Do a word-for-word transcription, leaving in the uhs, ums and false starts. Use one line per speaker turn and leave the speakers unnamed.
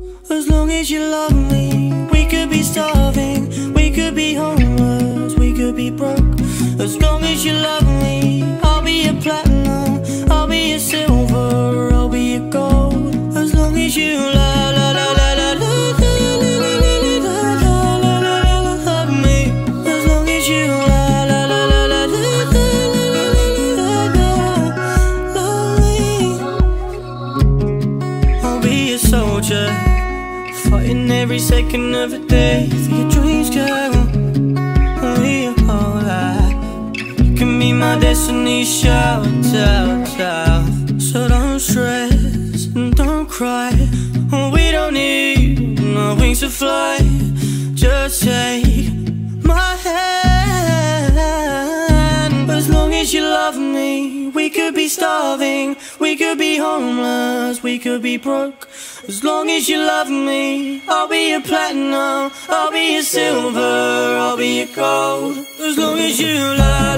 As long as you love me, we could be starving, we could be homeless, we could be broke. As long as you love me, I'll be a platinum, I'll be a silver, I'll be a gold. As long as you love, la la la la la love me. As long as you la la la la la love me. I'll be a soldier, fighting every second of the day for your dreams, girl. I'll be a whole lot. You can be my destiny, shout out, out. So don't stress and don't cry. We don't need no wings to fly. Just take my hand. As long as you love me, we could be starving, we could be homeless, we could be broke. As long as you love me, I'll be a platinum, I'll be a silver, I'll be a gold. As long as you love